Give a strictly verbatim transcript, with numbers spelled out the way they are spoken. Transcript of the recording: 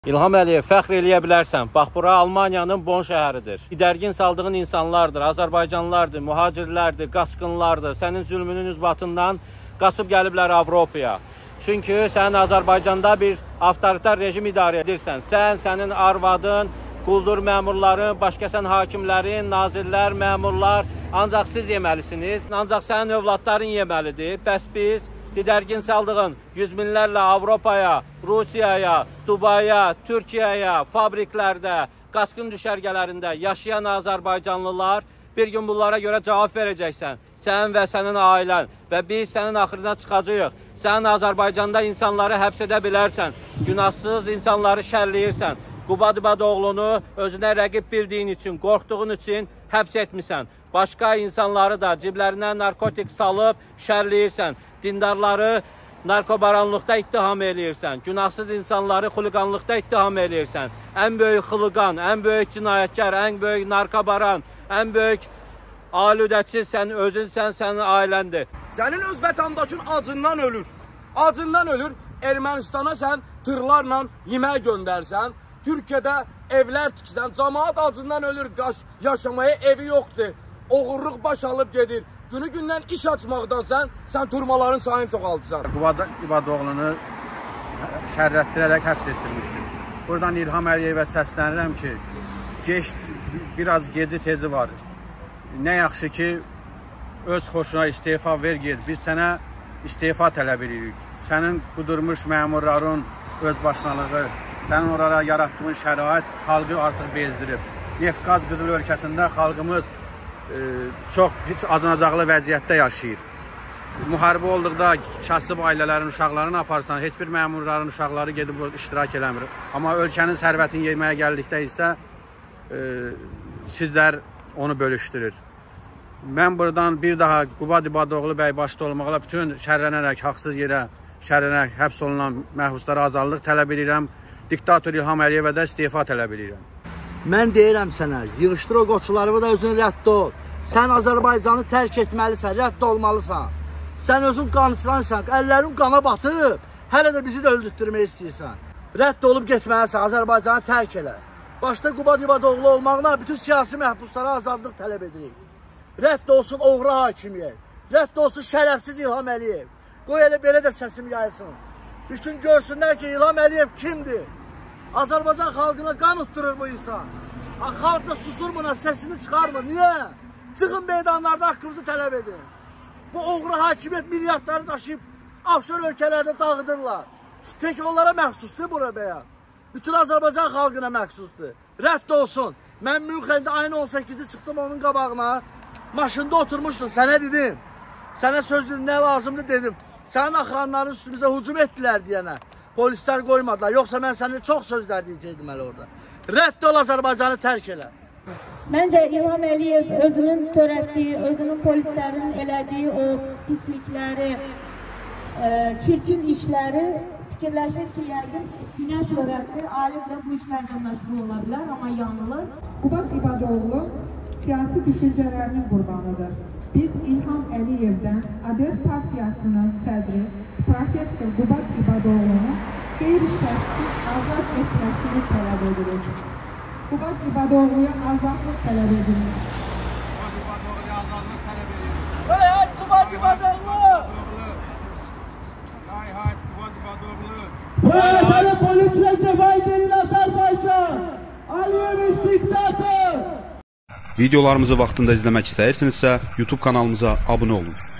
İlham Əliyev, fəxr eləyə bilərsən. Bax, bura Almaniyanın Bon şəhəridir. İdərgin saldığın insanlardır, Azərbaycanlılardır, mühacirlərdir, qaçqınlardır. Sənin zülmünün üzbatından qaçıb gəliblər Avropaya. Çünki sən Azərbaycanda bir avtoritar rejim idarə edirsən. Sən, sənin arvadın, quldur məmurların, başqa sən hakimlərin, nazirlər, məmurlar, ancaq siz yeməlisiniz. Ancaq sənin övladların yeməlidir. Bəs biz didərgin saldığın yüz minlərlə Avropaya, Rusiyaya, Dubaya, Türkiyəyə, fabriklərdə, qaçqın düşərgələrində yaşayan Azərbaycanlılar bir gün bunlara görə cavab verəcəksən. Sən və sənin ailən və biz sənin axırına çıxacağıq. Sən Azərbaycanda insanları həbs edə bilərsən, günahsız insanları şərləyirsən. Qubad İbadoğlu'nu özünə rəqib bildiyin üçün, qorxduğun üçün həbs etmirsən. Başqa insanları da ciblərinə narkotik salıb şərləyirsən. Dindarları narkobaranlıqda ittiham eləyirsən. Günahsız insanları xuliqanlıqda ittiham eləyirsən. Ən böyük xuliqan, ən böyük cinayətkar, ən böyük narkobaran, ən böyük alüdəçi sən özünsən, sənin ailəndir. Sənin öz vətəndaşın acından ölür. Acından ölür. Ermənistana sən tırlarla yemək göndərsən. Türkiyədə evlər tiksən. Camaat acından ölür. Yaşamaya evi yoxdur. Oğurluq baş alıb gedir. Günü gündən iş açmaqdan sən, sən turmaların sayını çoxaltırsan. Qubad İbadoğlu'nu şərrətdirərək həbs etdirmişdir. Buradan İlham Əliyevə səslənirəm ki, geç, biraz gecə tezi var. Nə yaxşı ki, öz xoşuna istefa ver ged. Biz sənə istefa tələb edirik. Sənin qudurmuş məmurların öz başınalığı, sənin orada yaratdığın şərait xalqı artıq bezdirib. Neft-qaz qızıl ölkəsində xalqımız e, çox heç acınacaqlı vəziyyətdə yaşayır. Müharibə olduqda kasıb ailələrin uşaqlarını aparsan, heç bir məmurların uşaqları gedib iştirak eləmir. Amma ölkənin sərvətini yeməyə gəldikdə isə e, sizlər onu bölüşdürür. Mən buradan bir daha Qubad İbadoğlu bəy başda olmaqla bütün şərlənərək, haqsız yerə şərlənərək həbs olunan məhbuslara azadlıq tələb edirəm. Diktator İlham Əliyevə də istefa tələb edirəm. Mən deyirəm sənə, yığışdır o qoçularımı da özün rədd ol. Sən Azərbaycanı tərk etməlisən, rədd olmalısan. Sən özün qançılansan, əllərin qana batıb, hələ də bizi də öldürtdürmək istəyirsən. Rədd olub getməlisən, Azərbaycanı tərk elə. Başda Qubad İbadoğlu olmaqla bütün siyasi məhbuslara azadlıq tələb edirik. Rədd olsun oğru hakimiyyət, rədd olsun şərəfsiz İlham Əliyev. Qoy elə belə də səsim yaysın. Bütün görsünlər ki, İlham Əliyev kimdir? Azərbaycan xalqına qan utturur bu insan. Xalq da susur buna, səsini çıxarmır. Niyə? Çıxın meydanlarda haqqımızı tələb edin. Bu oğru hakimiyyət milyardları daşıyıb afşor ölkələrdə dağıdırlar. Tek onlara məxsusdur bura bəyan. Bütün Azərbaycan xalqına məxsusdur. Rədd olsun. Mən Münxendə ayın on səkkizi çıxdım onun qabağına. Maşında oturmuşdum, sənə dedim. Sənə söz dedim, nə lazımdır dedim. Sənin axıranların üstümüzə hücum etdilər deyənə. Polislər qoymadılar. Yoxsa mən sənə çox sözlər deyəcəkdim hələ orada. Rədd ol, Azərbaycanı tərk elə. Məncə İlham Əliyev özünün törətdiyi, özünün polislərin elədiyi o pislikləri, e, çirkin işləri fikirləşir ki, yəqin günəş öyrətdir, alim də bu işlərlə məşğul ola bilər, amma yanılır. Qubad İbadoğlu siyasi düşüncələrinin qurbanıdır. Biz İlham Əliyevdən A D E R Partiyasının sədri Profesör Qubad İbadoğlu'nu qeyri-şərtsiz azad etməsini tələb edirik. Qubad İbadoğlu'ya azadlıq tələb edirik. Qubad İbadoğlu'ya azadlıq tələb edirik. Hey hay Qubad İbadoğlu! Hay hay Qubad İbadoğlu! Proletariat poliçiyə defaid edin Azərbaycan! Əliyev diktator! Videolarımızı vaxtında izləmək istəyirsinizsə, YouTube kanalımıza abunə olun.